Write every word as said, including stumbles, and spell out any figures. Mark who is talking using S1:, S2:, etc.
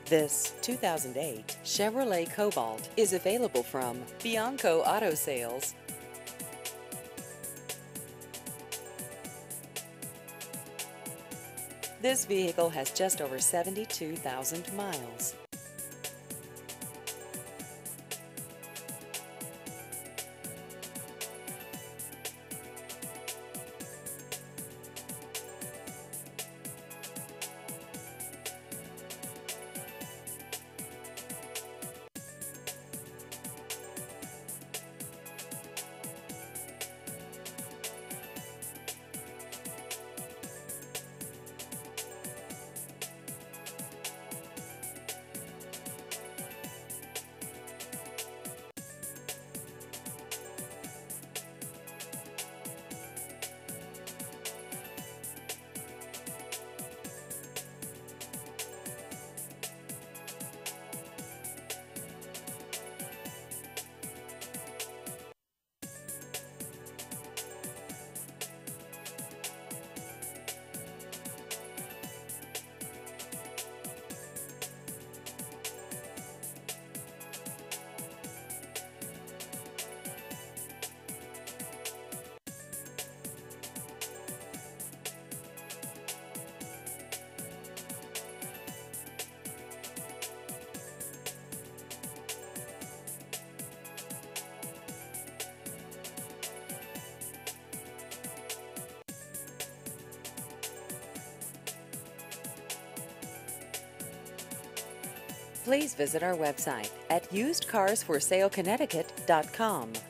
S1: This two thousand eight Chevrolet Cobalt is available from Bianco Auto Sales. This vehicle has just over seventy-two thousand miles. Please visit our website at used cars for sale connecticut dot com.